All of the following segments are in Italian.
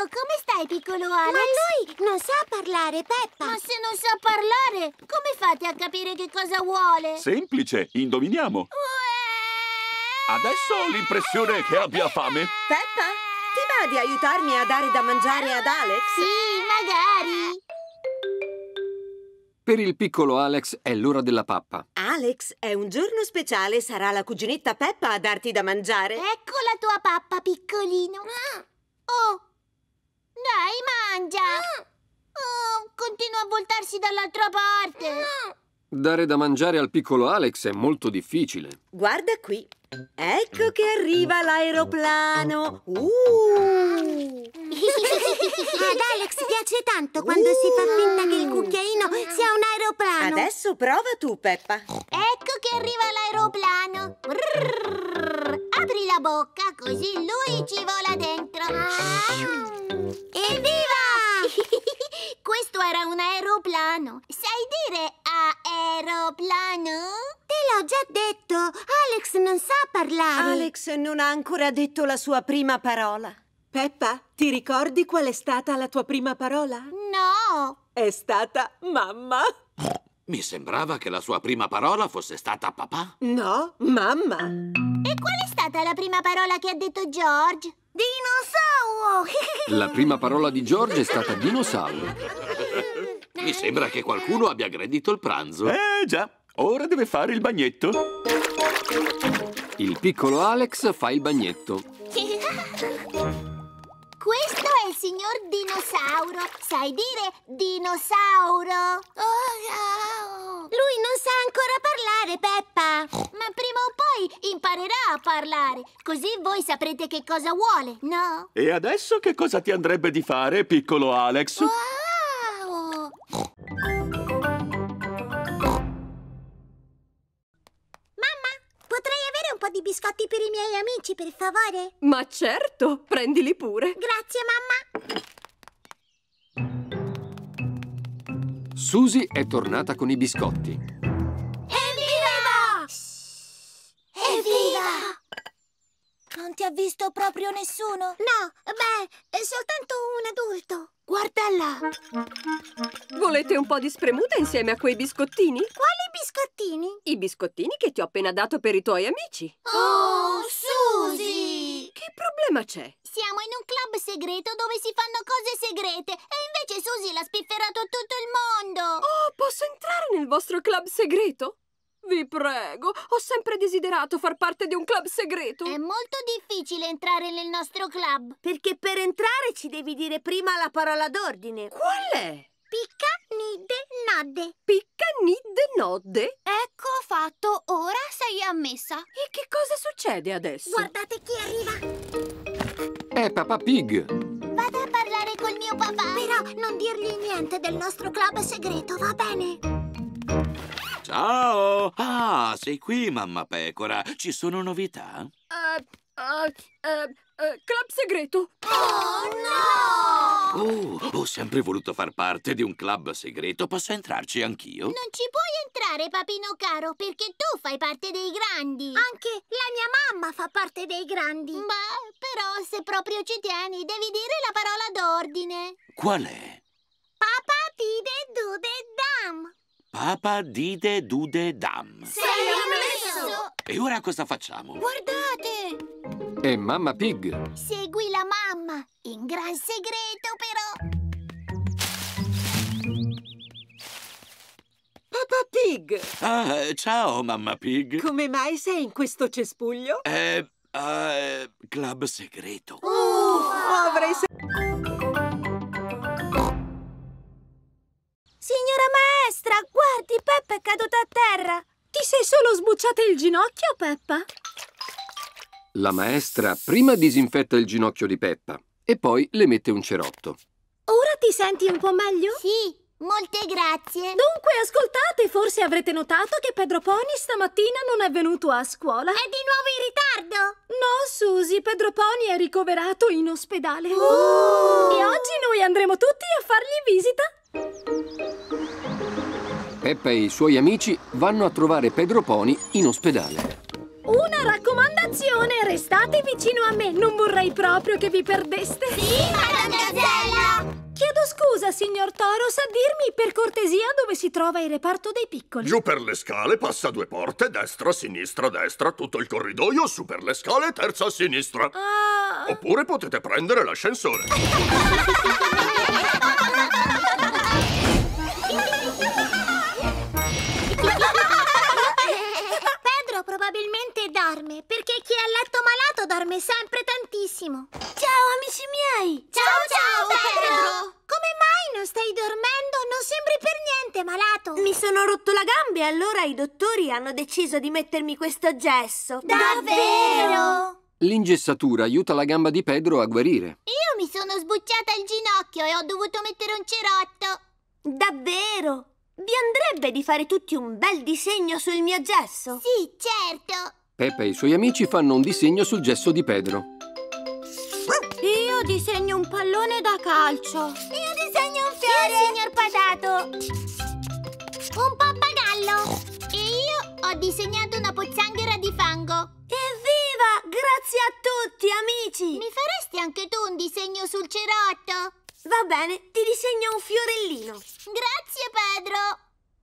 come stai, piccolo Alex? Ma lui non sa parlare, Peppa. Ma se non sa parlare, come fate a capire che cosa vuole? Semplice, indoviniamo. Adesso ho l'impressione che abbia fame. Peppa, ti va di aiutarmi a dare da mangiare ad Alex? Sì, magari. Per il piccolo Alex è l'ora della pappa. Alex, è un giorno speciale, sarà la cuginetta Peppa a darti da mangiare. Ecco la tua pappa, piccolino. Oh, dai, mangia. Oh, continua a voltarsi dall'altra parte. Dare da mangiare al piccolo Alex è molto difficile. Guarda qui. Ecco che arriva l'aeroplano. Ad Alex piace tanto quando si fa finta che il cucchiaino sia un aeroplano. Adesso prova tu, Peppa. Ecco che arriva l'aeroplano. Apri la bocca, così lui ci vola dentro. Evviva! Questo era un aeroplano. Sai dire aeroplano? Te l'ho già detto, Alex non sa parlare. Alex non ha ancora detto la sua prima parola. Peppa, ti ricordi qual è stata la tua prima parola? No. È stata mamma. Mi sembrava che la sua prima parola fosse stata papà. No, mamma. E qual è stata la prima parola che ha detto George? Dinosauro! La prima parola di George è stata dinosauro. Mi sembra che qualcuno abbia aggredito il pranzo. Già, ora deve fare il bagnetto. Il piccolo Alex fa il bagnetto. Questo è il signor Dinosauro. Sai dire dinosauro? Lui non sa ancora parlare, Peppa. Ma prima o poi imparerà a parlare. Così voi saprete che cosa vuole, no? E adesso che cosa ti andrebbe di fare, piccolo Alex? Wow! Mamma, potrei avere un po' di biscotti per i miei amici, per favore? Ma certo, prendili pure. Grazie, mamma. Susie è tornata con i biscotti. Evviva! Evviva! Non ti ha visto proprio nessuno? No, beh, è soltanto un adulto. Guarda là! Volete un po' di spremuta insieme a quei biscottini? Quali biscottini? I biscottini che ti ho appena dato per i tuoi amici. Oh, Susie! Che problema c'è? Siamo in un club segreto dove si fanno cose segrete e invece Susie l'ha spifferato tutto il mondo! Oh, posso entrare nel vostro club segreto? Vi prego, ho sempre desiderato far parte di un club segreto. È molto difficile entrare nel nostro club. Perché per entrare ci devi dire prima la parola d'ordine. Qual è? Picca, nidde, nodde. Picca, nidde, nodde? Ecco fatto, ora sei ammessa. E che cosa succede adesso? Guardate chi arriva. È Peppa Pig. Vado a parlare col mio papà. Però non dirgli niente del nostro club segreto, va bene? Ciao! Ah, sei qui, mamma pecora. Ci sono novità? Club segreto. Oh no! Oh, ho sempre voluto far parte di un club segreto. Posso entrarci anch'io? Non ci puoi entrare, papino caro, perché tu fai parte dei grandi. Anche la mia mamma fa parte dei grandi. Beh, però se proprio ci tieni, devi dire la parola d'ordine. Qual è? Papa, dide, dude, dam. Papa Dide Dude Dam. Sei ammesso! E ora cosa facciamo? Guardate! È Mamma Pig. Segui la mamma, in gran segreto però. Peppa Pig! Ah, ciao, mamma Pig. Come mai sei in questo cespuglio? Club segreto. Avrei Signora maestra, guardi, Peppa è caduta a terra. Ti sei solo sbucciata il ginocchio, Peppa? La maestra prima disinfetta il ginocchio di Peppa e poi le mette un cerotto. Ora ti senti un po' meglio? Sì, molte grazie. Dunque, ascoltate, forse avrete notato che Pedro Pony stamattina non è venuto a scuola. È di nuovo in ritardo? No, Susie, Pedro Pony è ricoverato in ospedale. E oggi noi andremo tutti a fargli visita. Peppa e i suoi amici vanno a trovare Pedro Pony in ospedale. Una raccomandazione, restate vicino a me. Non vorrei proprio che vi perdeste. Sì, Madame Gazzella! Chiedo scusa, signor Toro, sa dirmi per cortesia dove si trova il reparto dei piccoli? Giù per le scale, passa 2 porte, destra, destra, tutto il corridoio, su per le scale, terza a sinistra. Oppure potete prendere l'ascensore. Pedro probabilmente dorme, perché chi è a letto malato dorme sempre tantissimo. Ciao, amici miei! Ciao, Pedro! Come mai non stai dormendo? Non sembri per niente malato. Mi sono rotto la gamba e allora i dottori hanno deciso di mettermi questo gesso. Davvero? L'ingessatura aiuta la gamba di Pedro a guarire. Io mi sono sbucciata il ginocchio e ho dovuto mettere un cerotto. Davvero? Vi andrebbe di fare tutti un bel disegno sul mio gesso? Sì, certo. Peppa e i suoi amici fanno un disegno sul gesso di Pedro. Io disegno un pallone da calcio. Io disegno un fiore. Io, signor Patato. Un pappagallo. E io ho disegnato una pozzanghera di fango. Evviva! Grazie a tutti, amici! Mi faresti anche tu un disegno sul cerotto? Va bene, ti disegno un fiorellino. Grazie, Pedro.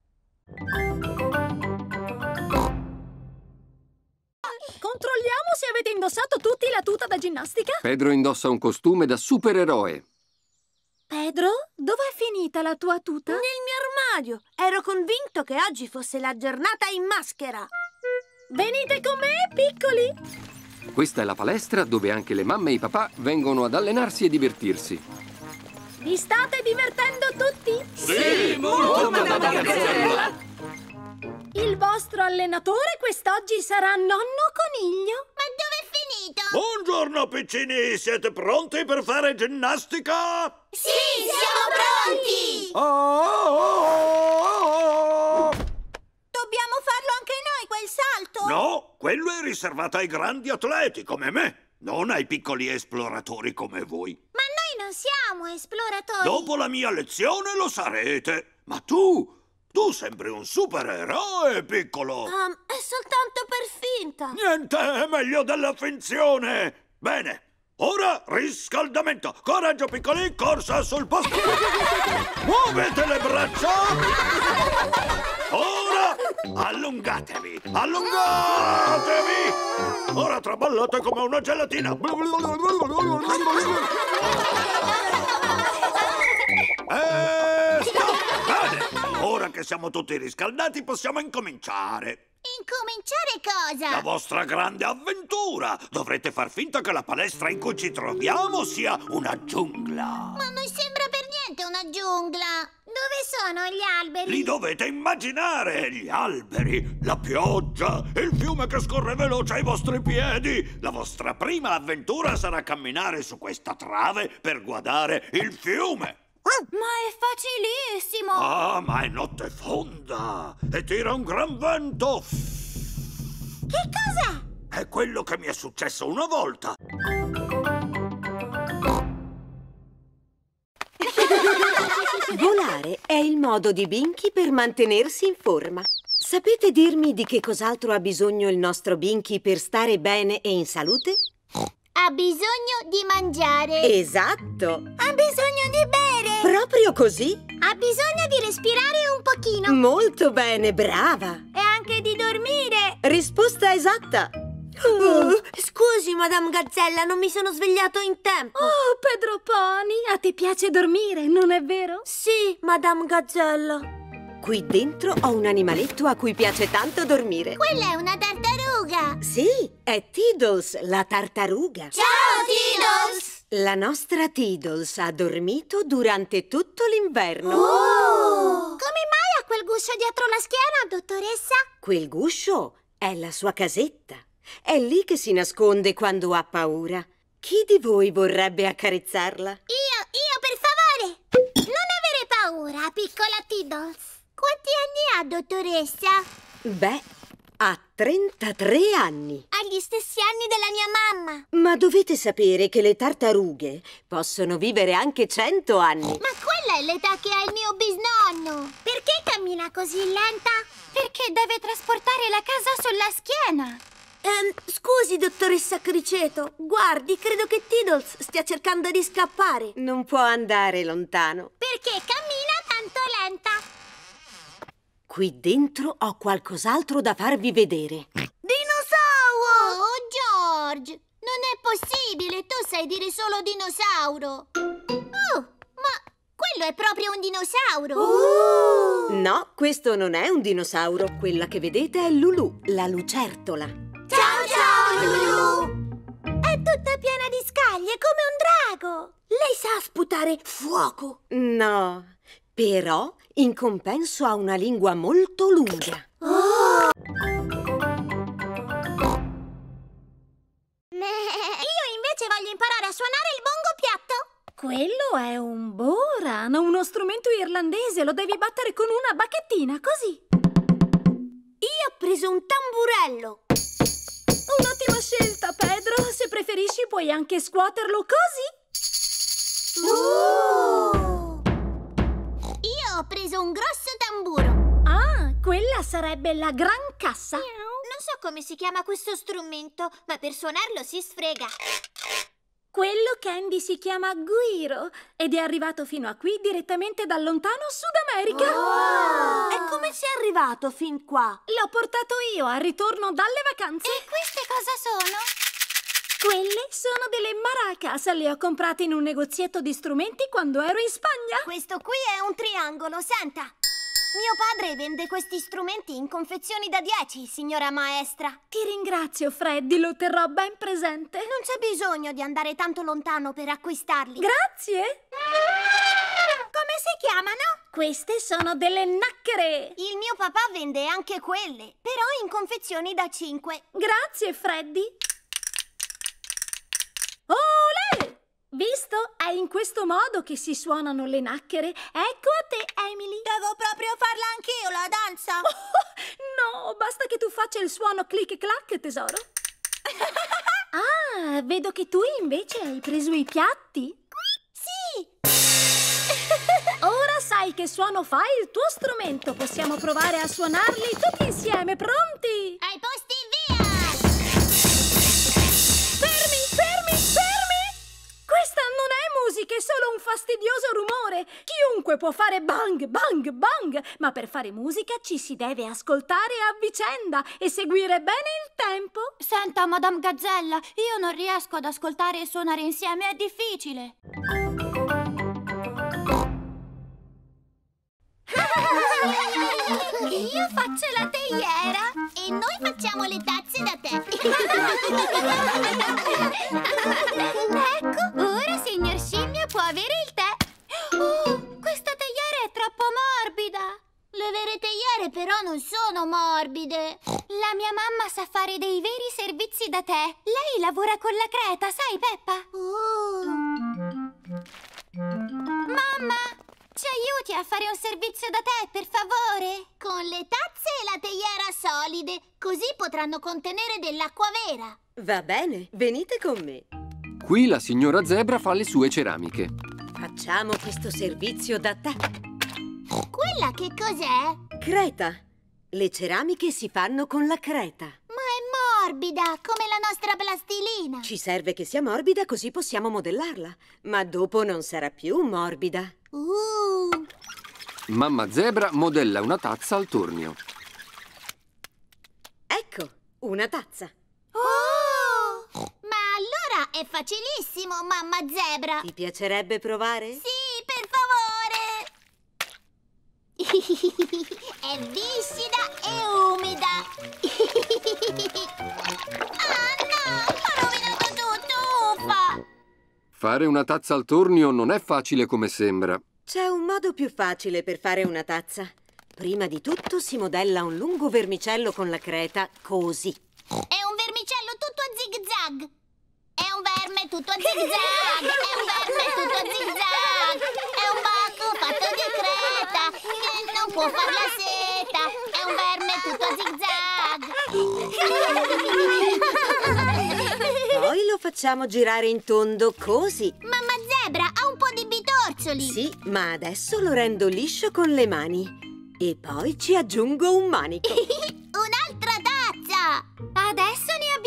Controlliamo se avete indossato tutti la tuta da ginnastica. Pedro indossa un costume da supereroe. Pedro, dov'è finita la tua tuta? Nel mio armadio. Ero convinto che oggi fosse la giornata in maschera. Venite con me, piccoli. Questa è la palestra dove anche le mamme e i papà vengono ad allenarsi e divertirsi. Vi state divertendo tutti? Sì, molto, Madame Gazzella! Il vostro allenatore quest'oggi sarà Nonno Coniglio. Ma dove è finito? Buongiorno, piccini! Siete pronti per fare ginnastica? Sì, siamo pronti! Dobbiamo farlo anche noi, quel salto? No, quello è riservato ai grandi atleti come me, non ai piccoli esploratori come voi. Ma noi non siamo esploratori. Dopo la mia lezione lo sarete. Ma tu sembri un supereroe, piccolo. È soltanto per finta. Niente è meglio della finzione. Bene, ora riscaldamento. Coraggio, piccoli, corsa sul posto. Muovete le braccia. Ora allungatevi, allungatevi. Ora traballate come una gelatina. Stop! Bene, ora che siamo tutti riscaldati possiamo incominciare. Incominciare cosa? La vostra grande avventura! Dovrete far finta che la palestra in cui ci troviamo sia una giungla. Ma non sembra per niente una giungla. Dove sono gli alberi? Li dovete immaginare, gli alberi, la pioggia, il fiume che scorre veloce ai vostri piedi. La vostra prima avventura sarà camminare su questa trave per guardare il fiume. Ma è facilissimo! Ah, ma è notte fonda e tira un gran vento. Che cos'è? È quello che mi è successo una volta. Volare è il modo di Binky per mantenersi in forma. Sapete dirmi di che cos'altro ha bisogno il nostro Binky per stare bene e in salute? Ha bisogno di mangiare. Esatto! Ha bisogno di bere! Proprio così? Ha bisogno di respirare un pochino! Molto bene, brava! E anche di dormire! Risposta esatta! Scusi, Madame Gazzella, non mi sono svegliato in tempo! Oh, Pedro Pony, a te piace dormire, non è vero? Sì, Madame Gazzella! Qui dentro ho un animaletto a cui piace tanto dormire. Quella è una tartaruga. Sì, è Tiddles, la tartaruga. Ciao, Tiddles! La nostra Tiddles ha dormito durante tutto l'inverno. Come mai ha quel guscio dietro la schiena, dottoressa? Quel guscio è la sua casetta. È lì che si nasconde quando ha paura. Chi di voi vorrebbe accarezzarla? Io, per favore! Non avere paura, piccola Tiddles. Quanti anni ha, dottoressa? Beh, ha 33 anni. Ha gli stessi anni della mia mamma. Ma dovete sapere che le tartarughe possono vivere anche 100 anni. Ma quella è l'età che ha il mio bisnonno. Perché cammina così lenta? Perché deve trasportare la casa sulla schiena. Scusi, dottoressa Criceto. Guardi, credo che Tiddles stia cercando di scappare. Non può andare lontano. Perché cammina tanto lenta. Qui dentro ho qualcos'altro da farvi vedere. Dinosauro! Oh, George! Non è possibile, tu sai dire solo dinosauro. Oh, ma quello è proprio un dinosauro. No, questo non è un dinosauro. Quella che vedete è Lulu, la lucertola. Ciao, ciao, Lulu! È tutta piena di scaglie, come un drago. Lei sa sputare fuoco. No, però in compenso ha una lingua molto lunga. Io invece voglio imparare a suonare il bongo piatto. Quello è un boran, uno strumento irlandese. Lo devi battere con una bacchettina, così. Io ho preso un tamburello. Un'ottima scelta, Pedro. Se preferisci puoi anche scuoterlo così. Io ho preso un grosso tamburo. Ah, quella sarebbe la gran cassa. Non so come si chiama questo strumento, ma per suonarlo si sfrega. Quello, Candy, si chiama guiro ed è arrivato fino a qui direttamente dal lontano Sud America. E come sei arrivato fin qua? L'ho portato io al ritorno dalle vacanze. E queste cosa sono? Quelle sono delle maracas. Le ho comprate in un negozietto di strumenti quando ero in Spagna. Questo qui è un triangolo, senta. Mio padre vende questi strumenti in confezioni da 10, signora maestra. Ti ringrazio, Freddy, lo terrò ben presente. Non c'è bisogno di andare tanto lontano per acquistarli. Grazie. Come si chiamano? Queste sono delle nacchere. Il mio papà vende anche quelle, però in confezioni da 5. Grazie, Freddy. Olè! Visto? È in questo modo che si suonano le nacchere. Ecco a te, Emily. Devo proprio farla anch'io, la danza? No, basta che tu faccia il suono clic-clac, tesoro. Ah, vedo che tu invece hai preso i piatti. Sì! Ora sai che suono fa il tuo strumento. Possiamo provare a suonarli tutti insieme. Pronti? Ai posti, via! Fermi, fermi, fermi! Questa non è musica, è solo un fastidioso rumore. Chiunque può fare bang, bang, bang, ma per fare musica ci si deve ascoltare a vicenda e seguire bene il tempo. Senta, Madame Gazzella, io non riesco ad ascoltare e suonare insieme, è difficile. Io faccio la teiera e noi facciamo le tazze da tè. Ecco, ora signor Scimmio può avere il tè. Oh, questa teiera è troppo morbida. Le vere teiere però non sono morbide. La mia mamma sa fare dei veri servizi da tè. Lei lavora con la creta, sai, Peppa? Mamma, ci aiuti a fare un servizio da tè, per favore? Con le tazze e la teiera solide, così potranno contenere dell'acqua vera. Va bene, venite con me. Qui la signora Zebra fa le sue ceramiche. Facciamo questo servizio da tè. Quella che cos'è? Creta. Le ceramiche si fanno con la creta. Ma è morbida, come la nostra plastilina. Ci serve che sia morbida così possiamo modellarla. Ma dopo non sarà più morbida. Mamma Zebra modella una tazza al tornio. Ecco, una tazza. Ma allora è facilissimo, mamma Zebra. Ti piacerebbe provare? Sì, per favore. È viscida e umida. Ah no, ho rovinato tutto, uffa. Fare una tazza al tornio non è facile come sembra. C'è un modo più facile per fare una tazza. Prima di tutto si modella un lungo vermicello con la creta, così. È un vermicello tutto a zig-zag. È un verme tutto a zig-zag. È un verme tutto a zig-zag. È un bacco fatto di creta che non può far la seta. È un verme tutto a zig-zag. Poi lo facciamo girare in tondo, così. Mamma Zebra ha un po' di bitorcioli. Sì, ma adesso lo rendo liscio con le mani. E poi ci aggiungo un manico. Un'altra tazza. Adesso ne abbiamo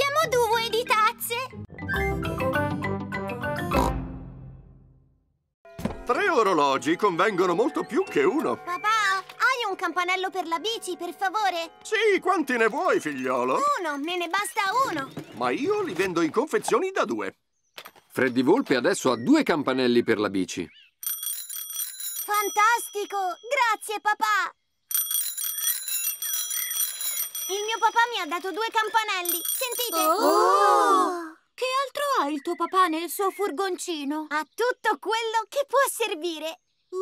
orologi convengono molto più che uno. Papà, hai un campanello per la bici, per favore? Sì, quanti ne vuoi, figliolo? Uno, me ne basta uno. Ma io li vendo in confezioni da 2. Freddy Volpe adesso ha 2 campanelli per la bici. Fantastico! Grazie, papà! Il mio papà mi ha dato 2 campanelli. Sentite? Oh! Che altro ha il tuo papà nel suo furgoncino? Ha tutto quello che può servire.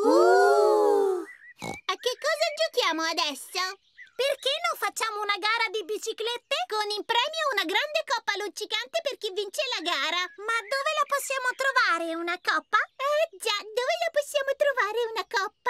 A che cosa giochiamo adesso? Perché non facciamo una gara di biciclette? Con in premio una grande coppa luccicante per chi vince la gara. Ma dove la possiamo trovare una coppa? Già, dove la possiamo trovare una coppa?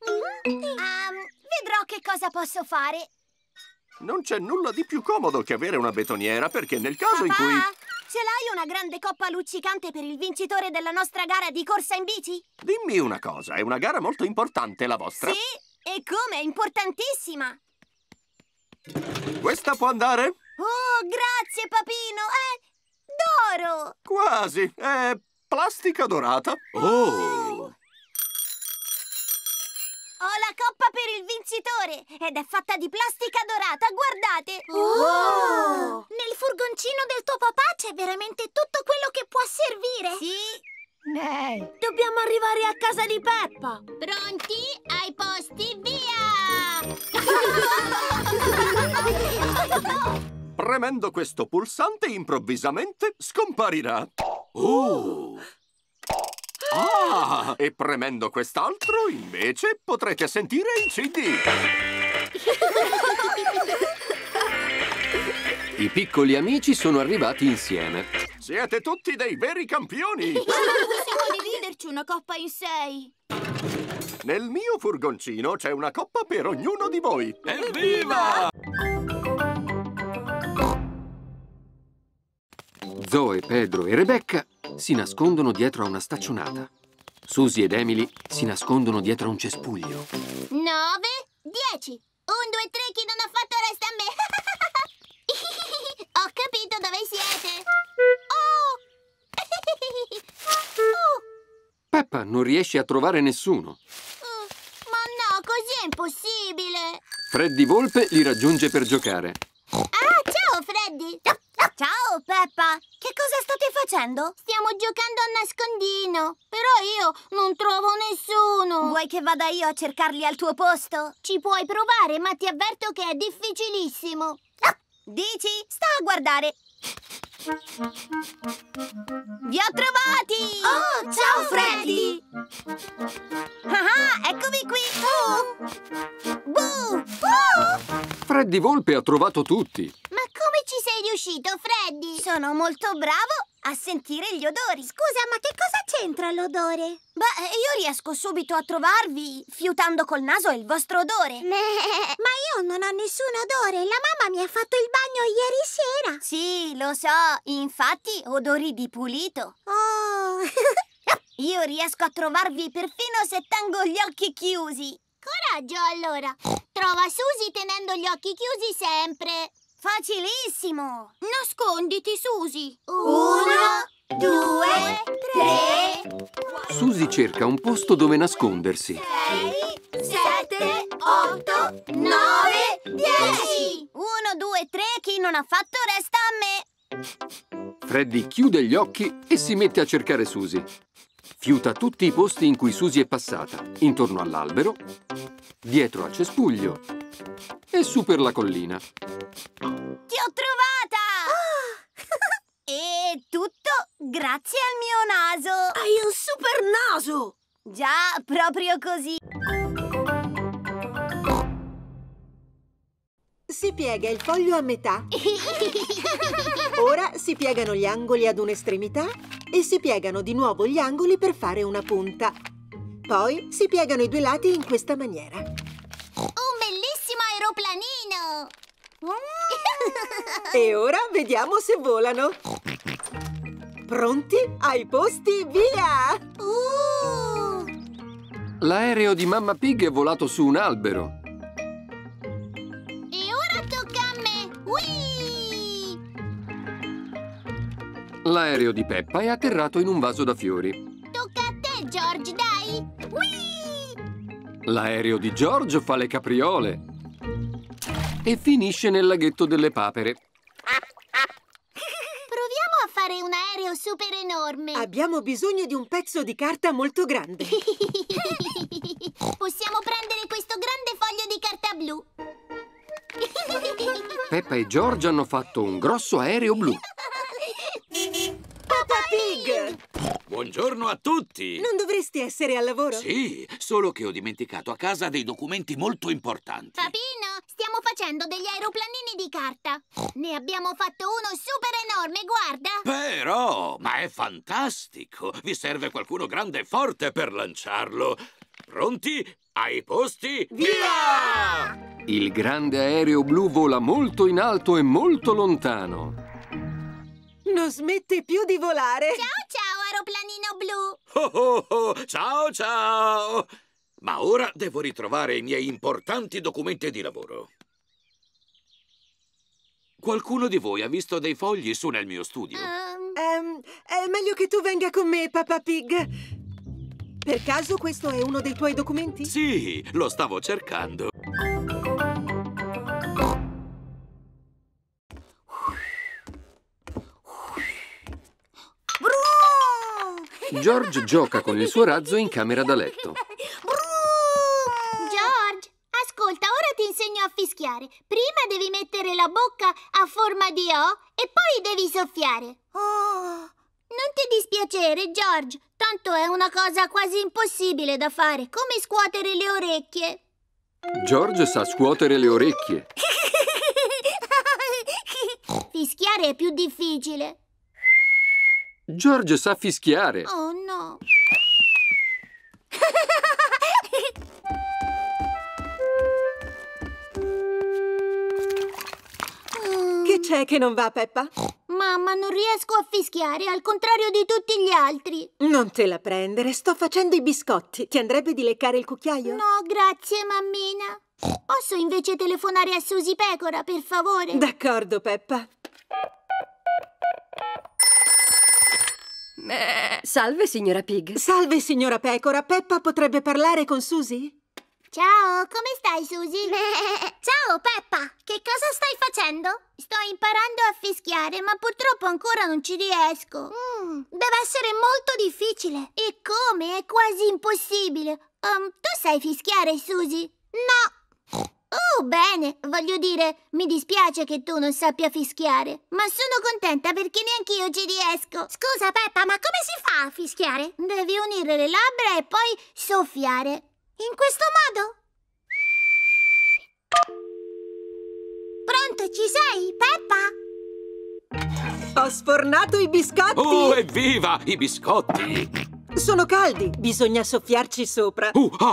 Vedrò che cosa posso fare. Non c'è nulla di più comodo che avere una betoniera, perché nel caso in Papà, cui... ce l'hai una grande coppa luccicante per il vincitore della nostra gara di corsa in bici? Dimmi una cosa, è una gara molto importante la vostra? Sì, e come? Importantissima! Questa può andare? Oh, grazie, papino! È d'oro! Quasi, è plastica dorata. Oh! Ho la coppa per il vincitore ed è fatta di plastica dorata, guardate! Oh! Nel furgoncino del tuo papà c'è veramente tutto quello che può servire! Sì! Dobbiamo arrivare a casa di Peppa. Pronti? Ai posti, via! Premendo questo pulsante improvvisamente scomparirà. Oh! Ah! E premendo quest'altro invece potrete sentire il CD. I piccoli amici sono arrivati insieme. Siete tutti dei veri campioni! Possiamo dividerci una coppa in 6. Nel mio furgoncino c'è una coppa per ognuno di voi. Evviva! Zoe, Pedro e Rebecca si nascondono dietro a una staccionata. Susie ed Emily si nascondono dietro a un cespuglio. 9, 10. 1, 2, 3, chi non ha fatto resta a me. Ho capito dove siete. Oh! Peppa non riesce a trovare nessuno. Ma no, così è impossibile. Freddy Volpe li raggiunge per giocare. Ah, ciao Freddy. Ciao, Peppa! Che cosa state facendo? Stiamo giocando a nascondino. Però io non trovo nessuno. Vuoi che vada io a cercarli al tuo posto? Ci puoi provare, ma ti avverto che è difficilissimo. Dici? Sta a guardare. Vi ho trovati! Oh, ciao Freddy! Ah, eccomi qui! Buh! Freddy Volpe ha trovato tutti. Ma come ci sei riuscito, Freddy? Sono molto bravo a sentire gli odori. Scusa, ma che cosa c'entra l'odore? Beh, io riesco subito a trovarvi fiutando col naso il vostro odore. Ma io non ho nessun odore. La mamma mi ha fatto il bagno ieri sera. Sì, lo so. Infatti, odori di pulito. Oh! Io riesco a trovarvi perfino se tengo gli occhi chiusi. Coraggio, allora. Trova Susie tenendo gli occhi chiusi sempre. Facilissimo. Nasconditi, Susie. 1, 2, 3, Susie cerca un posto dove nascondersi. 6, 7, 8, 9, 10. 1, 2, 3, chi non ha fatto resta a me. Freddy chiude gli occhi e si mette a cercare Susie. Fiuta tutti i posti in cui Susie è passata, intorno all'albero, dietro al cespuglio e su per la collina. Ti ho trovata! E tutto grazie al mio naso. Hai un super naso! Già, proprio così. Si piega il foglio a metà. Ora si piegano gli angoli ad un'estremità e si piegano di nuovo gli angoli per fare una punta. Poi si piegano i due lati in questa maniera. Un bellissimo aeroplanino! E ora vediamo se volano. Pronti? Ai posti, via! L'aereo di Mamma Pig è volato su un albero. E ora tocca a me! Whee! L'aereo di Peppa è atterrato in un vaso da fiori. Tocca a te, George, dai! Whee! L'aereo di George fa le capriole e finisce nel laghetto delle papere. Proviamo a fare un aereo super enorme. Abbiamo bisogno di un pezzo di carta molto grande. Possiamo prendere questo grande foglio di carta blu. Peppa e George hanno fatto un grosso aereo blu. Peppa Pig! Buongiorno a tutti! Non dovresti essere al lavoro? Sì, solo che ho dimenticato a casa dei documenti molto importanti. Papino, stiamo facendo degli aeroplanini di carta. Ne abbiamo fatto uno super enorme, guarda. Però, ma è fantastico! Vi serve qualcuno grande e forte per lanciarlo. Pronti? Ai posti? Via! Il grande aereo blu vola molto in alto e molto lontano. Non smette più di volare. Ciao, ciao, aeroplanino blu. Oh, oh, oh, ciao, ciao! Ma ora devo ritrovare i miei importanti documenti di lavoro. Qualcuno di voi ha visto dei fogli su nel mio studio? È meglio che tu venga con me, Peppa Pig. Per caso questo è uno dei tuoi documenti? Sì, lo stavo cercando. George gioca con il suo razzo in camera da letto. George, ascolta, ora ti insegno a fischiare. Prima devi mettere la bocca a forma di O e poi devi soffiare. Non ti dispiacere, George. Tanto è una cosa quasi impossibile da fare, come scuotere le orecchie. George sa scuotere le orecchie. Fischiare è più difficile. George sa fischiare. Oh no. Che c'è che non va, Peppa? Mamma, non riesco a fischiare, al contrario di tutti gli altri. Non te la prendere, sto facendo i biscotti. Ti andrebbe di leccare il cucchiaio? No, grazie, mammina. Posso invece telefonare a Susie Pecora, per favore? D'accordo, Peppa. Salve, signora Pig. Salve, signora Pecora. Peppa potrebbe parlare con Susie? Ciao, come stai, Susie? Ciao, Peppa. Che cosa stai facendo? Sto imparando a fischiare, ma purtroppo ancora non ci riesco. Deve essere molto difficile. E come? È quasi impossibile. Tu sai fischiare, Susie? No. Oh, bene. Voglio dire, mi dispiace che tu non sappia fischiare, ma sono contenta perché neanch'io ci riesco. Scusa, Peppa, ma come si fa a fischiare? Devi unire le labbra e poi soffiare. In questo modo? Pronto, ci sei, Peppa? Ho sfornato i biscotti! Oh, evviva! I biscotti! Sono caldi, bisogna soffiarci sopra.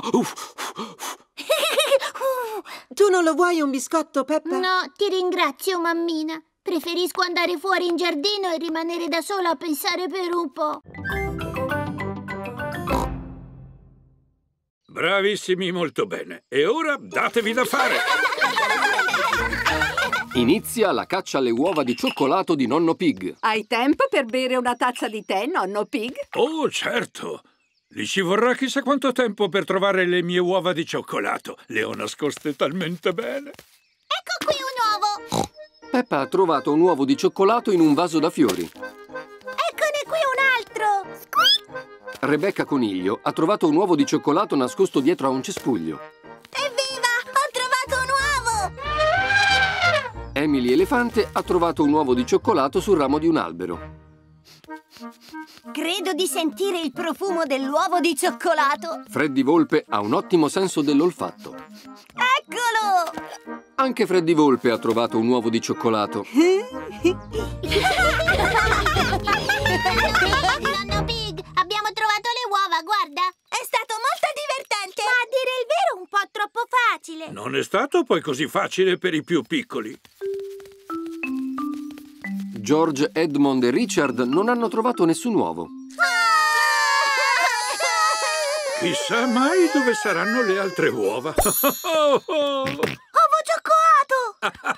Tu non lo vuoi un biscotto, Peppa? No, ti ringrazio, mammina. Preferisco andare fuori in giardino e rimanere da sola a pensare per un po'. Bravissimi, molto bene. E ora datevi da fare! Inizia la caccia alle uova di cioccolato di Nonno Pig. Hai tempo per bere una tazza di tè, Nonno Pig? Oh, certo! Gli ci vorrà chissà quanto tempo per trovare le mie uova di cioccolato. Le ho nascoste talmente bene. Ecco qui un uovo! Peppa ha trovato un uovo di cioccolato in un vaso da fiori. Eccone qui un altro! Squeak! Rebecca Coniglio ha trovato un uovo di cioccolato nascosto dietro a un cespuglio. Evviva! Ho trovato un uovo! Emily Elefante ha trovato un uovo di cioccolato sul ramo di un albero. Credo di sentire il profumo dell'uovo di cioccolato. Freddy Volpe ha un ottimo senso dell'olfatto. Eccolo! Anche Freddy Volpe ha trovato un uovo di cioccolato. Nonno Pig, abbiamo trovato le uova, guarda! È stato molto divertente! Ma a dire il vero un po' troppo facile. Non è stato poi così facile per i più piccoli. George, Edmond e Richard non hanno trovato nessun uovo. Chissà mai dove saranno le altre uova. Uovo cioccolato!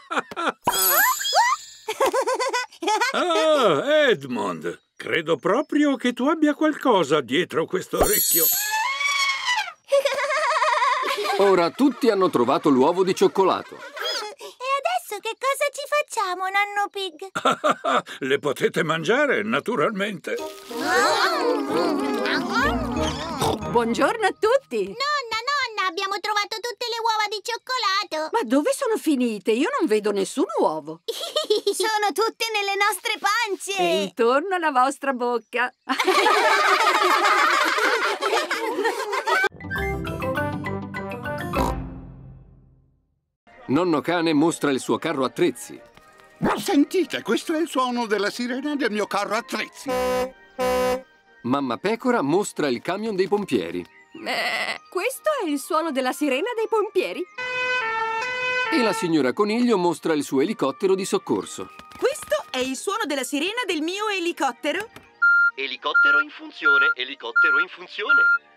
Ah, Edmond, credo proprio che tu abbia qualcosa dietro questo orecchio. Ora tutti hanno trovato l'uovo di cioccolato. E adesso che cosa ci facciamo, nonno Pig? Le potete mangiare, naturalmente. Buongiorno a tutti! Nonna, abbiamo trovato tutte le uova di cioccolato. Ma dove sono finite? Io non vedo nessun uovo. Sono tutte nelle nostre pance! E intorno alla vostra bocca. Nonno Cane mostra il suo carro attrezzi. Sentite, questo è il suono della sirena del mio carro attrezzi. Mamma Pecora mostra il camion dei pompieri. Questo è il suono della sirena dei pompieri. E la signora Coniglio mostra il suo elicottero di soccorso. Questo è il suono della sirena del mio elicottero. Elicottero in funzione, elicottero in funzione.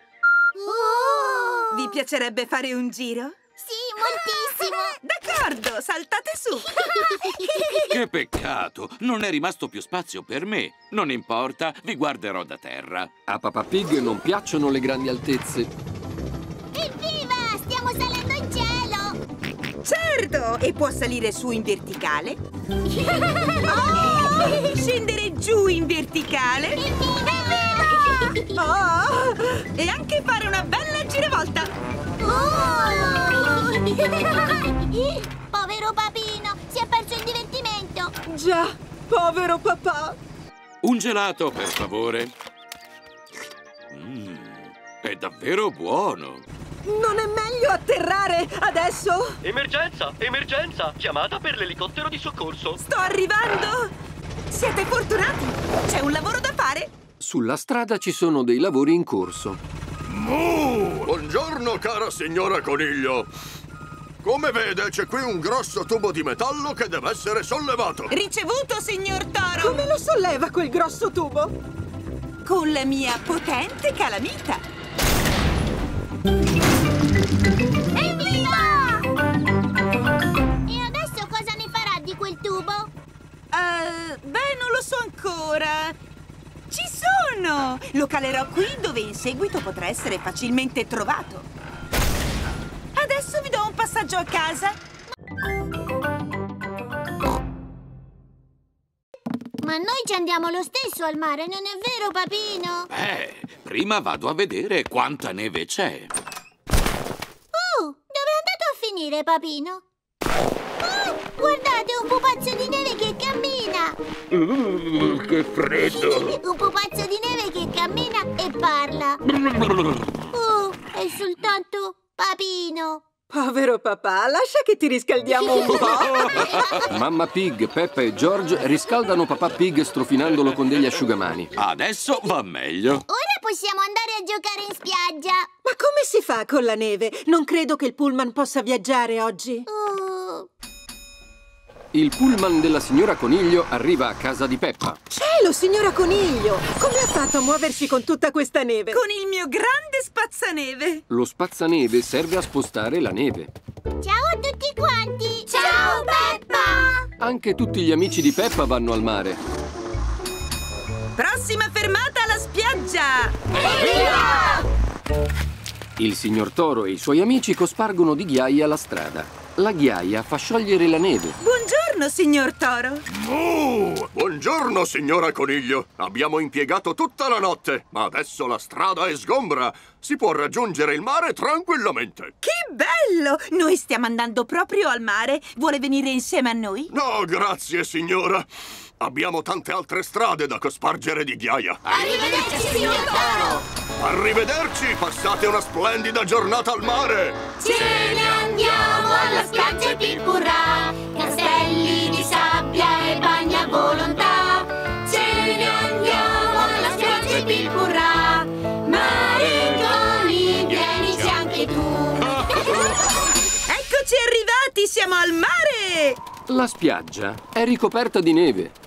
Vi piacerebbe fare un giro? Sì, moltissimo. D'accordo, saltate su. Che peccato, non è rimasto più spazio per me. Non importa, vi guarderò da terra. A Papà Pig non piacciono le grandi altezze. Evviva! Stiamo salendo in cielo. Certo, e può salire su in verticale. Scendere giù in verticale. E anche fare una bella giravolta. Povero papino, si è perso il divertimento. Già, povero papà. Un gelato, per favore. È davvero buono. Non è meglio atterrare adesso? Emergenza, emergenza! Chiamata per l'elicottero di soccorso. Sto arrivando! Siete fortunati! C'è un lavoro da fare! Sulla strada ci sono dei lavori in corso. Buongiorno, cara signora Coniglio. Come vede, c'è qui un grosso tubo di metallo che deve essere sollevato. Ricevuto, signor Toro! Come lo solleva quel grosso tubo? Con la mia potente calamita. Evviva! E adesso cosa ne farà di quel tubo? Beh, non lo so ancora. Ci sono! Lo calerò qui dove in seguito potrà essere facilmente trovato. Adesso vi do un passaggio a casa. Ma noi ci andiamo lo stesso al mare, non è vero, papino? Prima vado a vedere quanta neve c'è. Dove è andato a finire, papino? Guardate, un pupazzo di neve che cammina! Che freddo! Un pupazzo di neve che cammina e parla. È soltanto papino. Povero papà, lascia che ti riscaldiamo un po'. Mamma Pig, Peppa e George riscaldano Papà Pig strofinandolo con degli asciugamani. Adesso va meglio. Ora possiamo andare a giocare in spiaggia. Ma come si fa con la neve? Non credo che il pullman possa viaggiare oggi. Il pullman della signora Coniglio arriva a casa di Peppa. Cielo, signora Coniglio! Come ha fatto a muoversi con tutta questa neve? Con il mio grande spazzaneve. Lo spazzaneve serve a spostare la neve. Ciao a tutti quanti! Ciao, Peppa! Anche tutti gli amici di Peppa vanno al mare. Prossima fermata alla spiaggia! Evviva! Il signor Toro e i suoi amici cospargono di ghiaia la strada. La ghiaia fa sciogliere la neve. Buongiorno, signor Toro. Buongiorno, signora Coniglio. Abbiamo impiegato tutta la notte, ma adesso la strada è sgombra. Si può raggiungere il mare tranquillamente. Che bello! Noi stiamo andando proprio al mare. Vuole venire insieme a noi? No, grazie, signora. Abbiamo tante altre strade da cospargere di ghiaia. Arrivederci, signor Toro! Arrivederci, passate una splendida giornata al mare! Ce ne andiamo alla spiaggia e Pipurrà, castelli di sabbia e bagni a volontà. Ce ne andiamo alla spiaggia e Pipurrà, Maringoni, vienici anche tu. Eccoci arrivati, siamo al mare! La spiaggia è ricoperta di neve.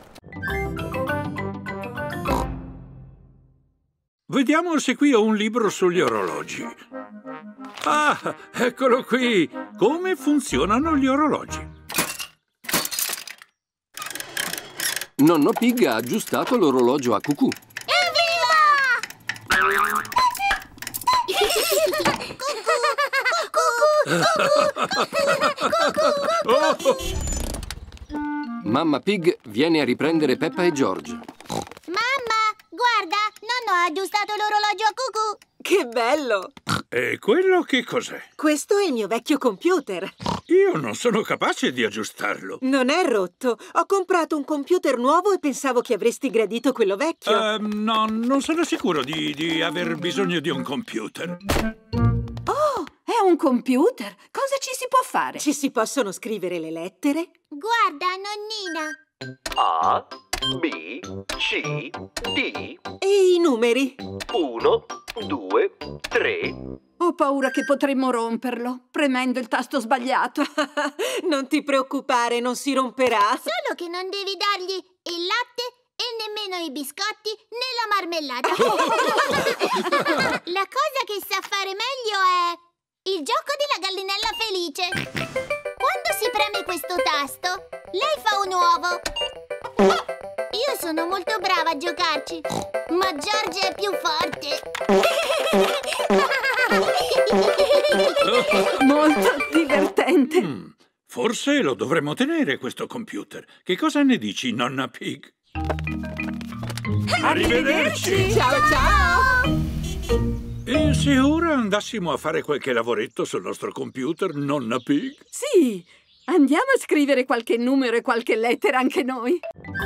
Vediamo se qui ho un libro sugli orologi. Ah, eccolo qui! Come funzionano gli orologi? Nonno Pig ha aggiustato l'orologio a cucù. Evviva! Cucù! Mamma Pig viene a riprendere Peppa e George. Mamma, guarda, nonno ha aggiustato l'orologio a cucù. Che bello! E quello che cos'è? Questo è il mio vecchio computer. Io non sono capace di aggiustarlo. Non è rotto. Ho comprato un computer nuovo e pensavo che avresti gradito quello vecchio. No, non sono sicuro di aver bisogno di un computer. Oh, è un computer? Cosa ci si può fare? Ci si possono scrivere le lettere? Guarda, nonnina. A, B, C, D. E i numeri? 1, 2, 3. Ho paura che potremmo romperlo, premendo il tasto sbagliato. Non ti preoccupare, non si romperà. Solo che non devi dargli il latte e nemmeno i biscotti né la marmellata. La cosa che sa fare meglio è il gioco della gallinella felice. Quando si preme questo tasto, lei fa un uovo. Io sono molto brava a giocarci, ma George è più forte. Molto divertente. Forse lo dovremmo tenere questo computer. Che cosa ne dici, nonna Pig? Arrivederci! Ciao, ciao! E se ora andassimo a fare qualche lavoretto sul nostro computer, nonna Pig? Sì, andiamo a scrivere qualche numero e qualche lettera anche noi.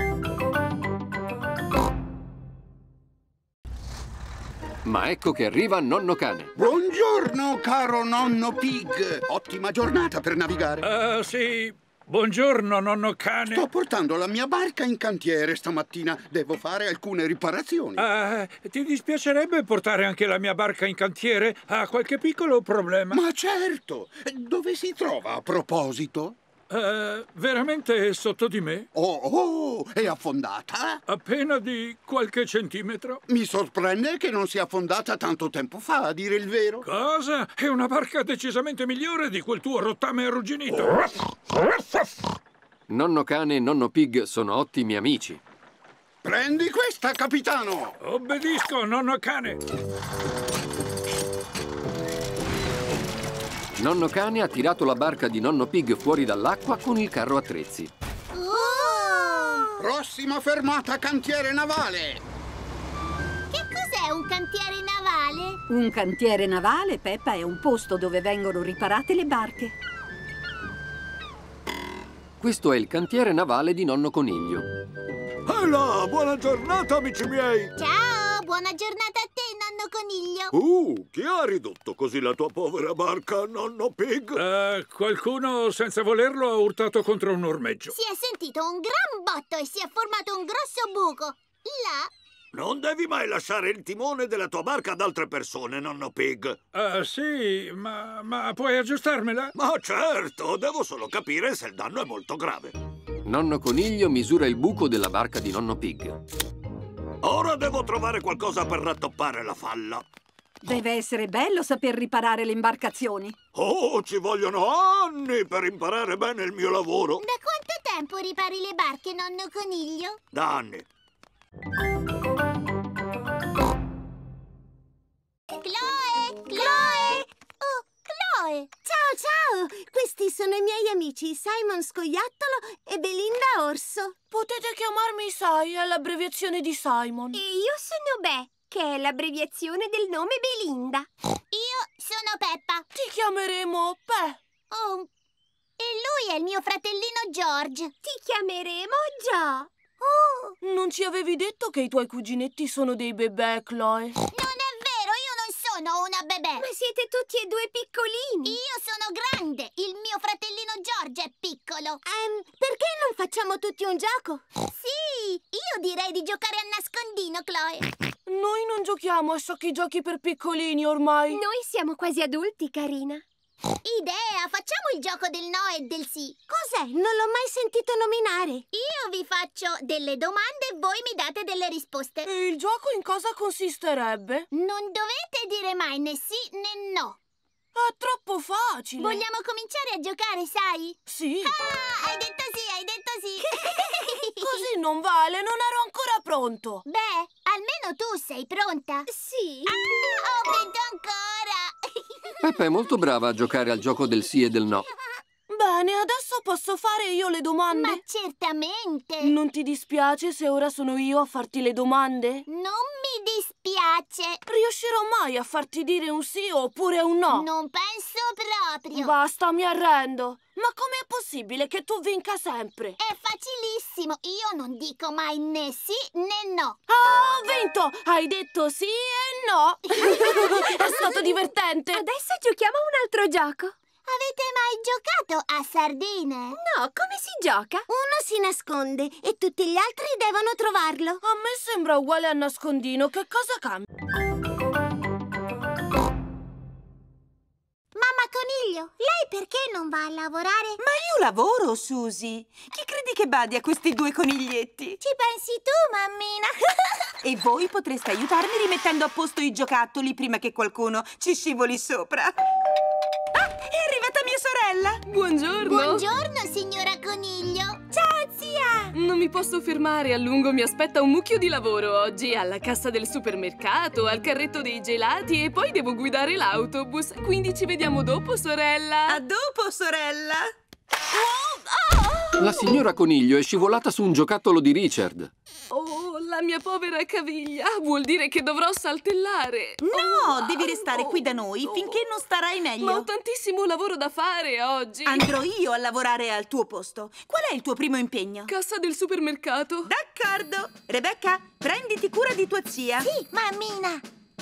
Ma ecco che arriva Nonno Cane. Buongiorno, caro nonno Pig. Ottima giornata per navigare. Sì. Buongiorno, nonno Cane. Sto portando la mia barca in cantiere stamattina. Devo fare alcune riparazioni. Ti dispiacerebbe portare anche la mia barca in cantiere? Ha qualche piccolo problema? Ma certo! Dove si trova a proposito? Veramente sotto di me? Oh, è affondata? Appena di qualche centimetro. Mi sorprende che non sia affondata tanto tempo fa, a dire il vero. Cosa? È una barca decisamente migliore di quel tuo rottame arrugginito. Nonno Cane e Nonno Pig sono ottimi amici. Prendi questa, capitano! Obbedisco, nonno Cane. Nonno Cane ha tirato la barca di Nonno Pig fuori dall'acqua con il carro attrezzi. Prossima fermata, cantiere navale! Che cos'è un cantiere navale? Un cantiere navale, Peppa, è un posto dove vengono riparate le barche. Questo è il cantiere navale di Nonno Coniglio. Allora, buona giornata, amici miei! Ciao, buona giornata a te, nonno Coniglio! Chi ha ridotto così la tua povera barca, nonno Pig? Qualcuno, senza volerlo, ha urtato contro un ormeggio. Si è sentito un gran botto e si è formato un grosso buco. Là... Non devi mai lasciare il timone della tua barca ad altre persone, nonno Pig. Sì, ma puoi aggiustarmela? Ma certo, devo solo capire se il danno è molto grave. Nonno Coniglio misura il buco della barca di Nonno Pig. Ora devo trovare qualcosa per rattoppare la falla. Deve essere bello saper riparare le imbarcazioni. Oh, ci vogliono anni per imparare bene il mio lavoro. Da quanto tempo ripari le barche, nonno Coniglio? Da anni. Chloe! Oh, Chloe! Ciao! Questi sono i miei amici Simon Scoiattolo e Belinda Orso. Potete chiamarmi Sai, è l'abbreviazione di Simon. E io sono Be, che è l'abbreviazione del nome Belinda. Io sono Peppa. Ti chiameremo Pe. Oh, e lui è il mio fratellino George. Ti chiameremo Gio. Oh, non ci avevi detto che i tuoi cuginetti sono dei bebè, Chloe? Non è vero, io non sono una bebè. Ma siete tutti e due piccolini. Io sono grande, il mio fratellino George è piccolo. Perché non facciamo tutti un gioco? Sì, io direi di giocare a nascondino, Chloe. Noi non giochiamo a sciocchi giochi per piccolini ormai. Noi siamo quasi adulti, carina. Idea, facciamo il gioco del no e del sì. Cos'è? Non l'ho mai sentito nominare. Io vi faccio delle domande e voi mi date delle risposte. E il gioco in cosa consisterebbe? Non dovete dire mai né sì né no. È troppo facile. Vogliamo cominciare a giocare, sai? Sì. Ah, hai detto sì, hai detto sì. Così non vale, non ero ancora pronto. Beh, almeno tu sei pronta. Sì. Ah, ho vinto ancora. Peppa è molto brava a giocare al gioco del sì e del no. Bene, adesso posso fare io le domande? Ma certamente! Non ti dispiace se ora sono io a farti le domande? Non mi dispiace! Riuscirò mai a farti dire un sì oppure un no? Non penso proprio! Basta, mi arrendo! Ma com'è possibile che tu vinca sempre? È facilissimo! Io non dico mai né sì né no! Ah, ho vinto! Hai detto sì e no! È stato divertente! Adesso giochiamo a un altro gioco. Avete mai giocato a sardine? No, come si gioca? Uno si nasconde e tutti gli altri devono trovarlo. A me sembra uguale a nascondino. Che cosa cambia? Mamma Coniglio, lei perché non va a lavorare? Ma io lavoro, Susie. Chi credi che badi a questi due coniglietti? Ci pensi tu, mammina? E voi potreste aiutarmi rimettendo a posto i giocattoli prima che qualcuno ci scivoli sopra. È arrivata mia sorella! Buongiorno! Buongiorno, signora Coniglio! Ciao, zia! Non mi posso fermare, a lungo mi aspetta un mucchio di lavoro oggi. Alla cassa del supermercato, al carretto dei gelati e poi devo guidare l'autobus. Quindi ci vediamo dopo, sorella! A dopo, sorella! La signora Coniglio è scivolata su un giocattolo di Richard. Oh, la mia povera caviglia! Vuol dire che dovrò saltellare! No, devi restare qui da noi finché non starai meglio. Ma ho tantissimo lavoro da fare oggi! Andrò io a lavorare al tuo posto. Qual è il tuo primo impegno? Cassa del supermercato! D'accordo! Rebecca, prenditi cura di tua zia. Sì, mammina!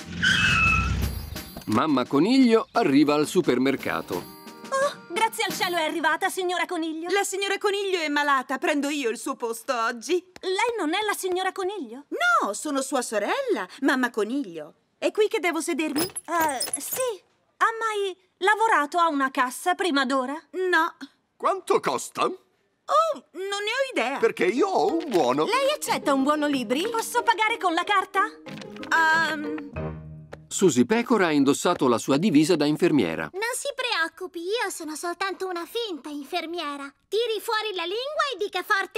Mamma Coniglio arriva al supermercato. Grazie al cielo è arrivata, signora Coniglio. La signora Coniglio è malata, prendo io il suo posto oggi. Lei non è la signora Coniglio? No, sono sua sorella, mamma Coniglio. È qui che devo sedermi? Sì. Ha mai lavorato a una cassa prima d'ora? No. Quanto costa? Oh, non ne ho idea. Perché io ho un buono. Lei accetta un buono libri? Posso pagare con la carta? Susie Pecora ha indossato la sua divisa da infermiera. Non si preoccupi, io sono soltanto una finta infermiera. Tiri fuori la lingua e dica forte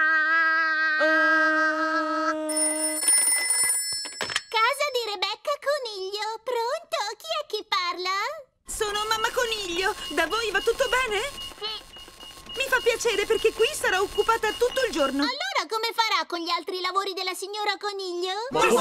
Casa di Rebecca Coniglio. Pronto? Chi è che parla? Sono mamma Coniglio. Da voi va tutto bene? Sì. Mi fa piacere perché qui sarò occupata tutto il giorno. Allora come farà con gli altri lavori della signora Coniglio?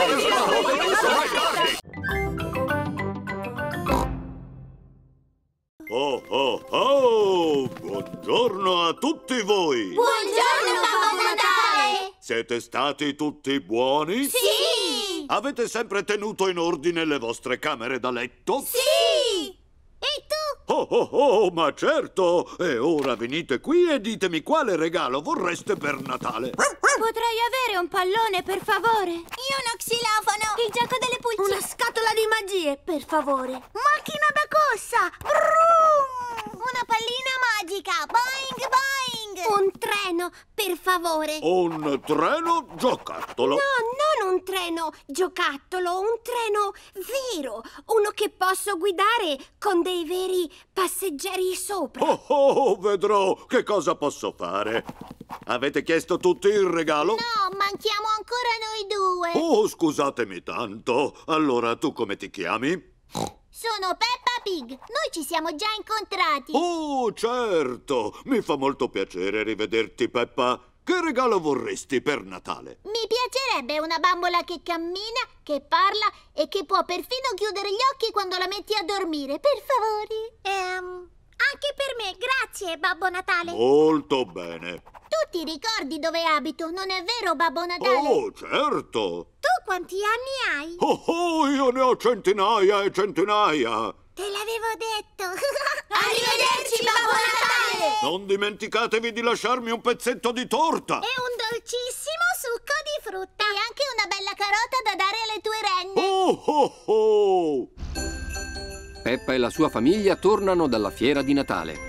Oh, oh, oh! Buongiorno a tutti voi! Buongiorno, Babbo Natale! Siete stati tutti buoni? Sì! Avete sempre tenuto in ordine le vostre camere da letto? Sì! E tu? Oh, oh, oh, ma certo! E ora venite qui e ditemi quale regalo vorreste per Natale. Potrei avere un pallone, per favore? Io uno xilofono! Il gioco delle pulcine! Una scatola di magie, per favore! Macchina da corsa! Brum! Una pallina magica! Boing, boing! Un treno, per favore! Un treno giocattolo. No, non un treno giocattolo, un treno vero! Uno che posso guidare con dei veri passeggeri sopra! Oh, oh, vedrò che cosa posso fare. Avete chiesto tutti il regalo? No, manchiamo ancora noi due! Oh, scusatemi tanto. Allora, tu come ti chiami? Sono Peppa Pig! Noi ci siamo già incontrati! Oh, certo! Mi fa molto piacere rivederti, Peppa. Che regalo vorresti per Natale? Mi piacerebbe una bambola che cammina, che parla e che può perfino chiudere gli occhi quando la metti a dormire, per favore. Anche per me, grazie, Babbo Natale. Molto bene. Tu ti ricordi dove abito, non è vero, Babbo Natale? Oh, certo. Tu quanti anni hai? Oh, oh, io ne ho centinaia e centinaia. Te l'avevo detto. Arrivederci, Babbo Natale. Non dimenticatevi di lasciarmi un pezzetto di torta. E un dolcissimo succo di frutta. E anche una bella carota da dare alle tue renne. Oh, oh, oh. Peppa e la sua famiglia tornano dalla fiera di Natale.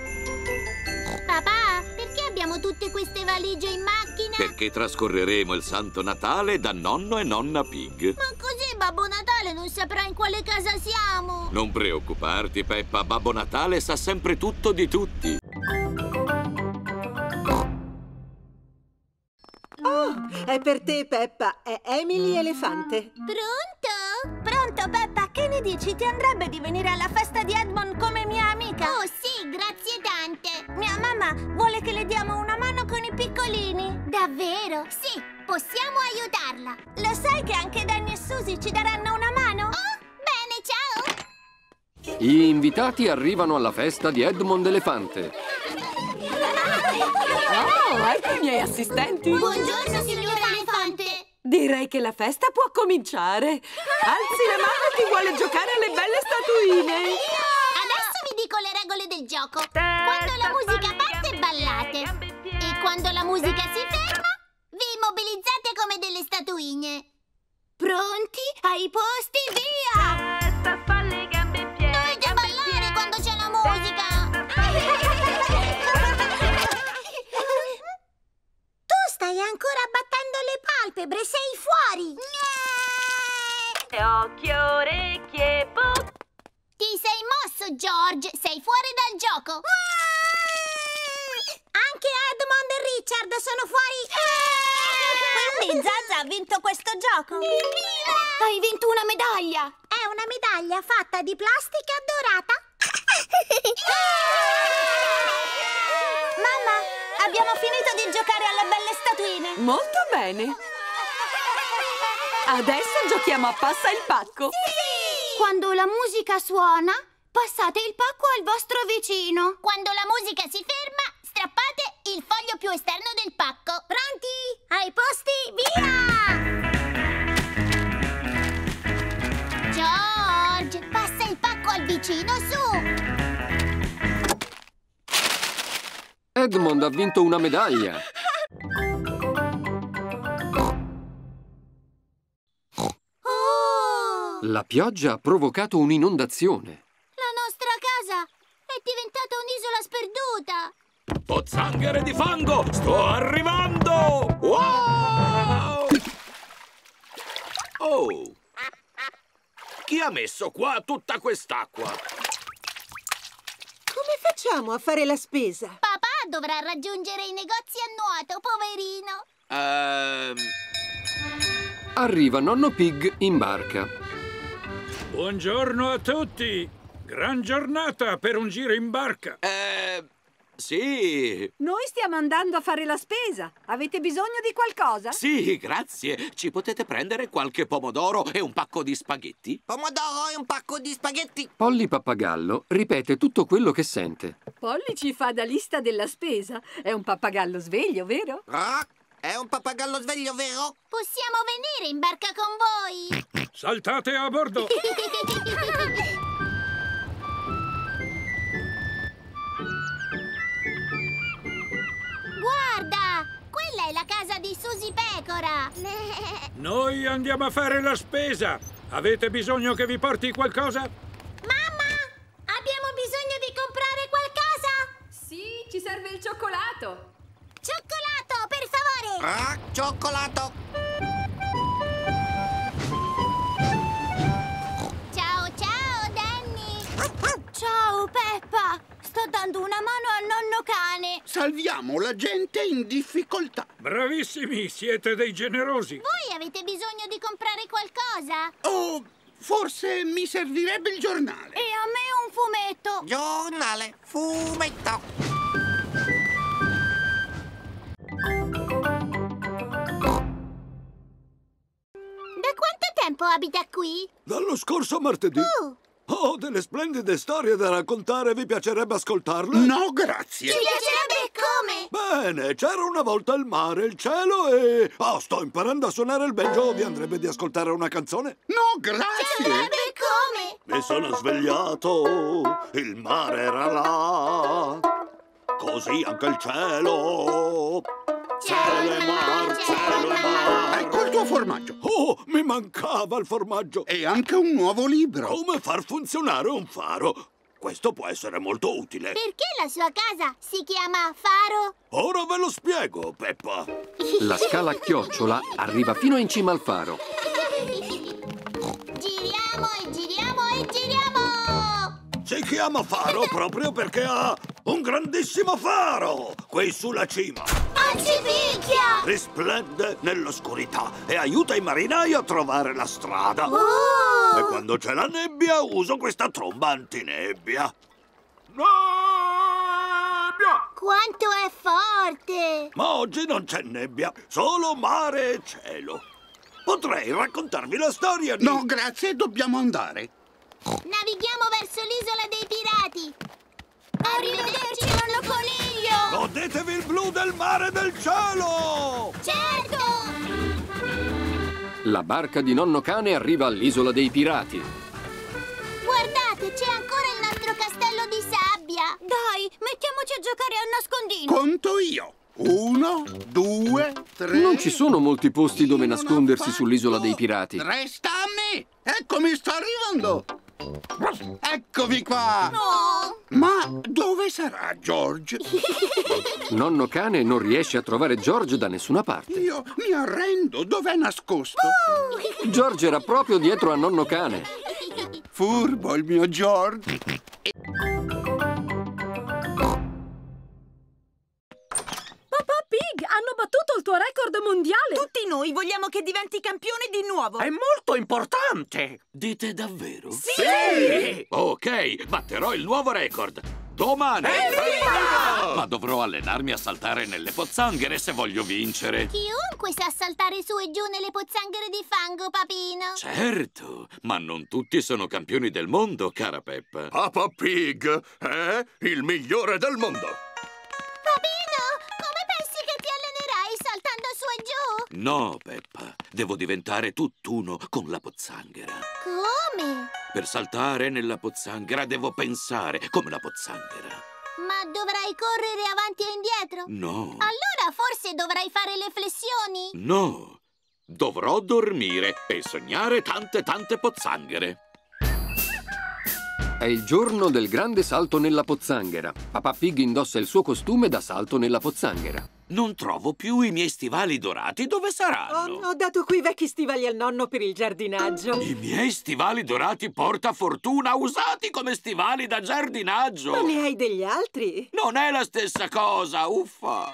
Papà, perché abbiamo tutte queste valigie in macchina? Perché trascorreremo il Santo Natale da nonno e nonna Pig. Ma così Babbo Natale non saprà in quale casa siamo. Non preoccuparti, Peppa. Babbo Natale sa sempre tutto di tutti. Oh, è per te, Peppa. È Emily Elefante. Pronto? Pronto, Peppa? Che ne dici? Ti andrebbe di venire alla festa di Edmond come mia amica? Oh sì, grazie tante. Mia mamma vuole che le diamo una mano con i piccolini. Davvero? Sì, possiamo aiutarla. Lo sai che anche Danny e Susie ci daranno una mano? Oh, bene, ciao. Gli invitati arrivano alla festa di Edmond Elefante. Oh, ecco i miei assistenti. Buongiorno, signora Elefante. Direi che la festa può cominciare. Alzi la mano chi vuole giocare alle belle statuine. Adesso vi dico le regole del gioco. Quando la musica parte, ballate. E quando la musica si ferma, vi immobilizzate come delle statuine. Pronti? Ai posti, via! Dovete ballare quando c'è la musica. Tu stai ancora battendo le palpebre, sei fuori! Occhio, orecchie, Ti sei mosso, George! Sei fuori dal gioco! Anche Edmond e Richard sono fuori! Quindi Zaza ha vinto questo gioco! Hai vinto una medaglia! È una medaglia fatta di plastica dorata! Mamma, abbiamo finito di giocare alle belle statuine! Molto bene. Adesso giochiamo a passa il pacco. Sì! Quando la musica suona, passate il pacco al vostro vicino. Quando la musica si ferma, strappate il foglio più esterno del pacco. Pronti? Ai posti, via! George, passa il pacco al vicino, su! Edmond ha vinto una medaglia. La pioggia ha provocato un'inondazione. La nostra casa è diventata un'isola sperduta. Pozzanghere di fango! Sto arrivando! Wow! Oh! Chi ha messo qua tutta quest'acqua? Come facciamo a fare la spesa? Papà dovrà raggiungere i negozi a nuoto, poverino. Arriva Nonno Pig in barca. Buongiorno a tutti! Gran giornata per un giro in barca! Sì! Noi stiamo andando a fare la spesa. Avete bisogno di qualcosa? Sì, grazie. Ci potete prendere qualche pomodoro e un pacco di spaghetti? Pomodoro e un pacco di spaghetti! Polly Pappagallo ripete tutto quello che sente. Polly ci fa da lista della spesa. È un pappagallo sveglio, vero? Ah, è un pappagallo sveglio, vero? Possiamo venire in barca con voi? Saltate a bordo! Guarda! Quella è la casa di Susie Pecora! Noi andiamo a fare la spesa! Avete bisogno che vi porti qualcosa? Mamma! Abbiamo bisogno di comprare qualcosa? Sì, ci serve il cioccolato! Cioccolato, per favore! Ah, cioccolato! Ciao, ciao, Danny! Ciao, Peppa! Sto dando una mano al nonno cane! Salviamo la gente in difficoltà. Bravissimi, siete dei generosi. Voi avete bisogno di comprare qualcosa? Oh, forse mi servirebbe il giornale. E a me un fumetto! Giornale, fumetto! Da quanto tempo abita qui? Dallo scorso martedì. Ho delle splendide storie da raccontare, vi piacerebbe ascoltarle? No, grazie. Ci piacerebbe come? Bene, c'era una volta il mare, il cielo e... Oh, sto imparando a suonare il banjo, vi andrebbe di ascoltare una canzone? No, grazie. Ci andrebbe come? Mi sono svegliato, il mare era là, così anche il cielo. Cielo e mar, cielo e mar. Ecco il tuo formaggio. Oh, mi mancava il formaggio. E anche un nuovo libro. Come far funzionare un faro. Questo può essere molto utile. Perché la sua casa si chiama Faro? Ora ve lo spiego, Peppa. La scala a chiocciola arriva fino in cima al faro. Giriamo e giriamo e giriamo! Si chiama faro proprio perché ha un grandissimo faro qui sulla cima. Ci picchia! Risplende nell'oscurità e aiuta i marinai a trovare la strada. Oh! E quando c'è la nebbia uso questa tromba antinebbia. Quanto è forte! Ma oggi non c'è nebbia, solo mare e cielo. Potrei raccontarvi la storia di... No, grazie, dobbiamo andare. Navighiamo verso l'isola dei pirati. Arrivederci, nonno Coniglio! Godetevi il blu del mare e del cielo! Certo! La barca di nonno cane arriva all'isola dei pirati. Guardate, c'è ancora il nostro castello di sabbia. Dai, mettiamoci a giocare a nascondino. Conto io. 1, 2, 3... Non ci sono molti posti dove nascondersi sull'isola dei pirati. Resta a me! Eccomi, sto arrivando! Eccomi qua! No! Ma dove sarà George? Nonno cane non riesce a trovare George da nessuna parte. Io mi arrendo, dov'è nascosto? George era proprio dietro a nonno cane. Furbo il mio George! Papà Pig, hanno battuto il tuo record mondiale! Tutti noi vogliamo che diventi campione di nuovo! È molto importante! Dite davvero? Sì! Ok, batterò il nuovo record. Domani! Evviva! Ma dovrò allenarmi a saltare nelle pozzanghere se voglio vincere. Chiunque sa saltare su e giù nelle pozzanghere di fango, papino. Certo, ma non tutti sono campioni del mondo, cara Peppa. Papa Pig è il migliore del mondo. Papino, come pensi che ti allenerai saltando su e giù? No, Peppa, devo diventare tutt'uno con la pozzanghera. Come? Per saltare nella pozzanghera devo pensare come la pozzanghera. Ma dovrai correre avanti e indietro? No. Allora forse dovrai fare le flessioni? No, dovrò dormire e sognare tante pozzanghere. È il giorno del grande salto nella pozzanghera. Papà Pig indossa il suo costume da salto nella pozzanghera. Non trovo più i miei stivali dorati. Dove saranno? Ho dato quei vecchi stivali al nonno per il giardinaggio. I miei stivali dorati porta fortuna, usati come stivali da giardinaggio. Ma ne hai degli altri? Non è la stessa cosa, uffa.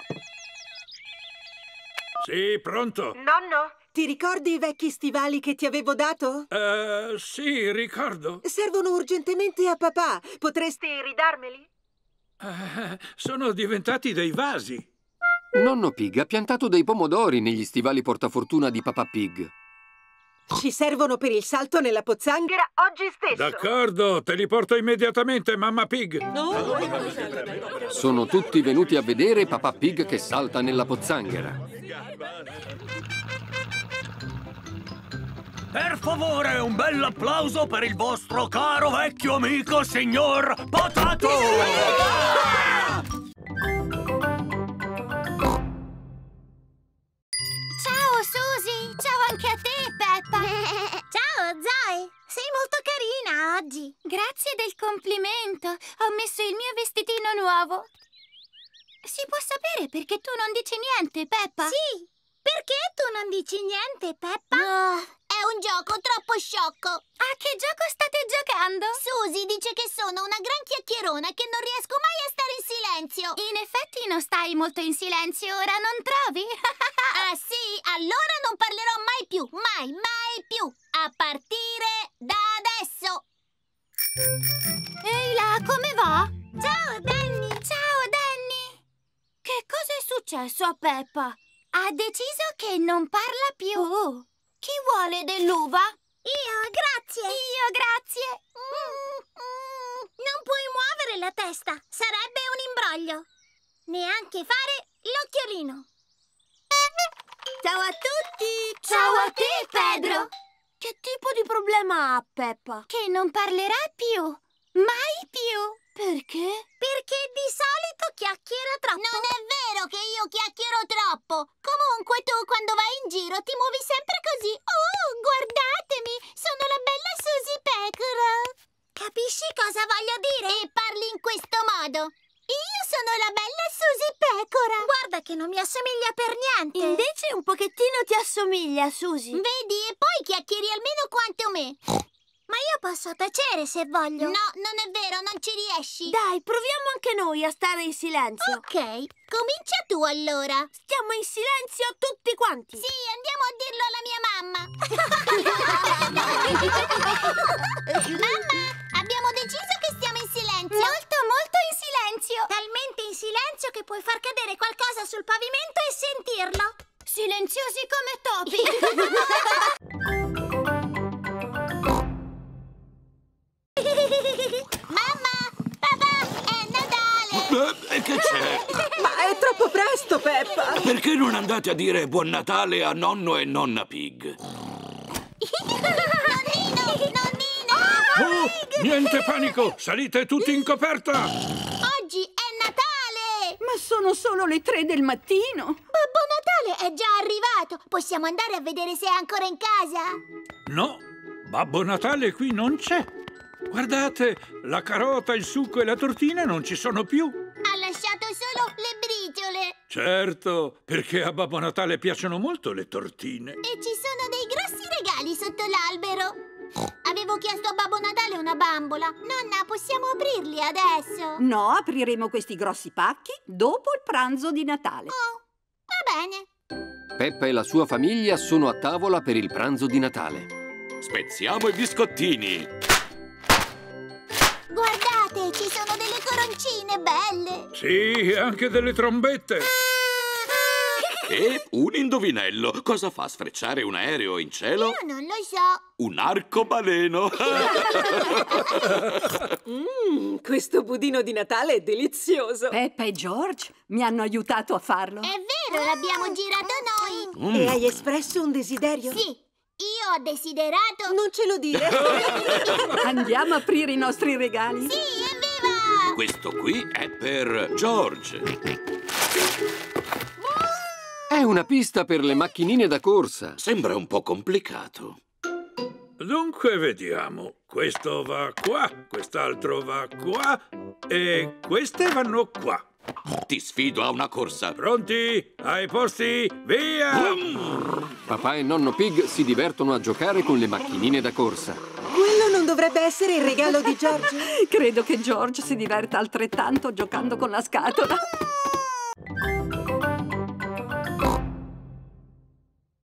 Sì, pronto? Nonno, ti ricordi i vecchi stivali che ti avevo dato? Sì, ricordo. Servono urgentemente a papà. Potresti ridarmeli? Sono diventati dei vasi. Nonno Pig ha piantato dei pomodori negli stivali portafortuna di Papà Pig. Ci servono per il salto nella pozzanghera oggi stesso. D'accordo, te li porto immediatamente, mamma Pig. Sono tutti venuti a vedere Papà Pig che salta nella pozzanghera. Per favore, un bel applauso per il vostro caro vecchio amico, signor Potato! Ciao Susie, ciao anche a te Peppa. Ciao Zoe, sei molto carina oggi. Grazie del complimento, ho messo il mio vestitino nuovo. Si può sapere perché tu non dici niente, Peppa? Sì, perché tu non dici niente, Peppa? È un gioco troppo sciocco. A che gioco state giocando? Susie dice che sono una gran chiacchierona che non riesco mai a stare in silenzio. In effetti non stai molto in silenzio ora, non trovi? Ah sì? Allora non parlerò mai più, mai più. A partire da adesso. Ehi là, come va? Ciao Danny. Ciao Danny. Che cosa è successo a Peppa? Ha deciso che non parla più. Chi vuole dell'uva? Io, grazie. Io, grazie. Non puoi muovere la testa. Sarebbe un imbroglio. Neanche fare l'occhiolino. Ciao a tutti. Ciao a te, Pedro. Che tipo di problema ha Peppa? Che non parlerà più. Mai più. Perché? Perché di solito chiacchiera troppo. Non è vero che io chiacchiero troppo. Comunque tu quando vai in giro ti muovi sempre così. Oh, guardatemi, sono la bella Susie Pecora. Capisci cosa voglio dire? E parli in questo modo. Io sono la bella Susie Pecora. Guarda che non mi assomiglia per niente. Invece un pochettino ti assomiglia, Susie. Vedi, e poi chiacchieri almeno quanto me. Ma io posso tacere se voglio. No, non è vero, non ci riesci. Dai, proviamo anche noi a stare in silenzio. Ok, comincia tu allora. Stiamo in silenzio tutti quanti. Sì, andiamo a dirlo alla mia mamma. Mamma, abbiamo deciso che stiamo in silenzio. Molto, molto in silenzio. Talmente in silenzio che puoi far cadere qualcosa sul pavimento e sentirlo. Silenziosi come topi. Mamma, papà, è Natale. Che c'è? Ma è troppo presto, Peppa! Perché non andate a dire Buon Natale a nonno e nonna Pig? Oh, niente panico! Salite tutti in coperta! Oggi è Natale. Ma sono solo le 3 del mattino. Babbo Natale è già arrivato. Possiamo andare a vedere se è ancora in casa? No, Babbo Natale qui non c'è. Guardate, la carota, il succo e la tortina non ci sono più. Ha lasciato solo le briciole. Certo, perché a Babbo Natale piacciono molto le tortine. E ci sono dei grossi regali sotto l'albero. Avevo chiesto a Babbo Natale una bambola. Nonna, possiamo aprirli adesso? No, apriremo questi grossi pacchi dopo il pranzo di Natale. Oh, va bene. Peppa e la sua famiglia sono a tavola per il pranzo di Natale. Spezziamo i biscottini. Guardate, ci sono delle coroncine belle. Sì, e anche delle trombette. E un indovinello. Cosa fa sfrecciare un aereo in cielo? Io non lo so. Un arcobaleno. Questo budino di Natale è delizioso. Peppa e George mi hanno aiutato a farlo. È vero, l'abbiamo girato noi. E hai espresso un desiderio? Sì, io ho desiderato... Non ce lo dire. Andiamo a aprire i nostri regali. Sì, evviva! Questo qui è per George. È una pista per le macchinine da corsa. Sembra un po' complicato. Dunque, vediamo. Questo va qua, quest'altro va qua e queste vanno qua. Ti sfido a una corsa. Pronti? Ai posti? Via! Papà e nonno Pig si divertono a giocare con le macchinine da corsa. Quello non dovrebbe essere il regalo di George? Credo che George si diverta altrettanto giocando con la scatola.